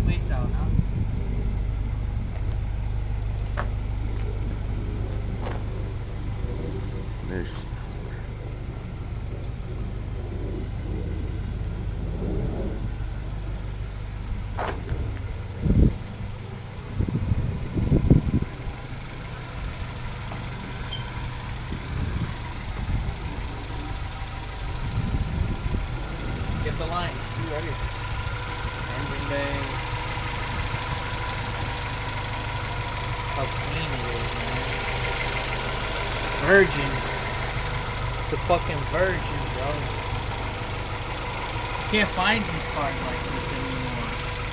plates out, huh? There's Get the lines too, everything. Engine bay. How clean it is, man. Virgin. It's a fucking virgin, bro. You can't find these cars like this anymore.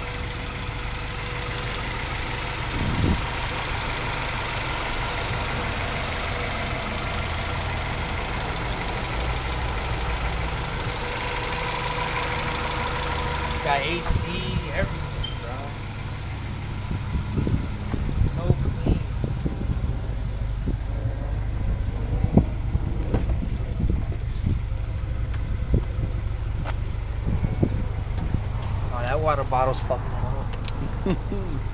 Got AC, everything, bro. So clean. Oh, that water bottle's fucking it up.